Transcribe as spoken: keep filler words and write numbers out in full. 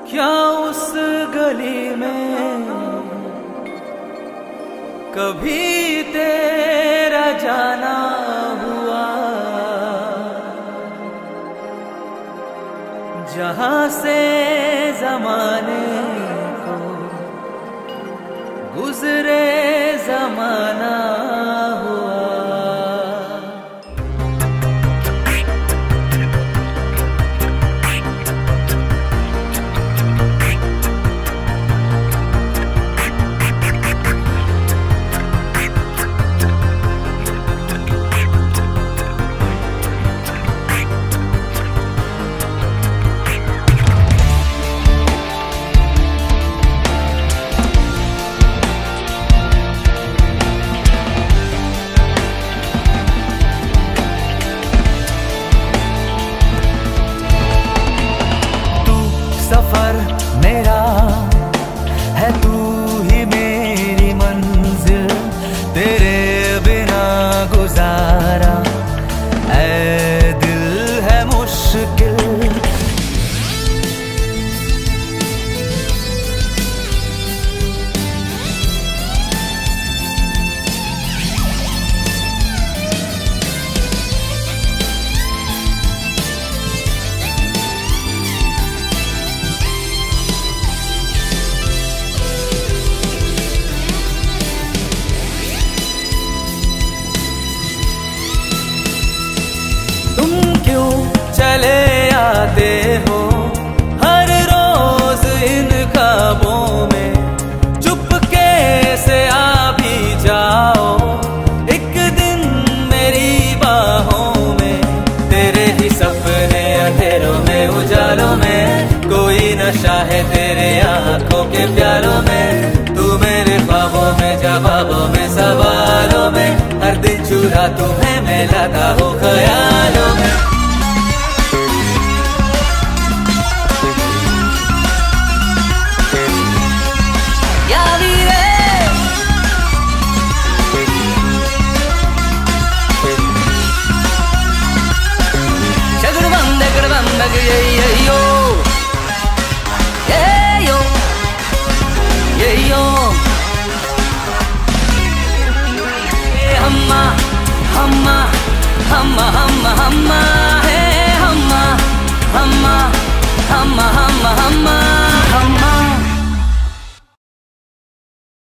क्या उस गली में कभी तेरा जाना हुआ, जहां से जमाने को गुजरे जमाना हुआ। सफर मेरा है, तू ही मेरी मंजिल, तेरे बिना गुजारा ऐ दिल है मुश्किल। चले आते हो हर रोज इन ख्वाबों में, चुपके से आ भी जाओ एक दिन मेरी बाहों में। तेरे ही सपने अंधेरों में उजालों में, कोई नशा है तेरे आंखों के प्यालों में। तू मेरे ख्वाबों में, जवाबों में, सवालों में, हर दिन चुरा तुम्हें मैं लाता हूँ ख्यालों में। Yo, yeah, yo, yeah, yo. Humma, humma, humma, humma, humma, hey, humma, humma, humma, humma, humma, humma.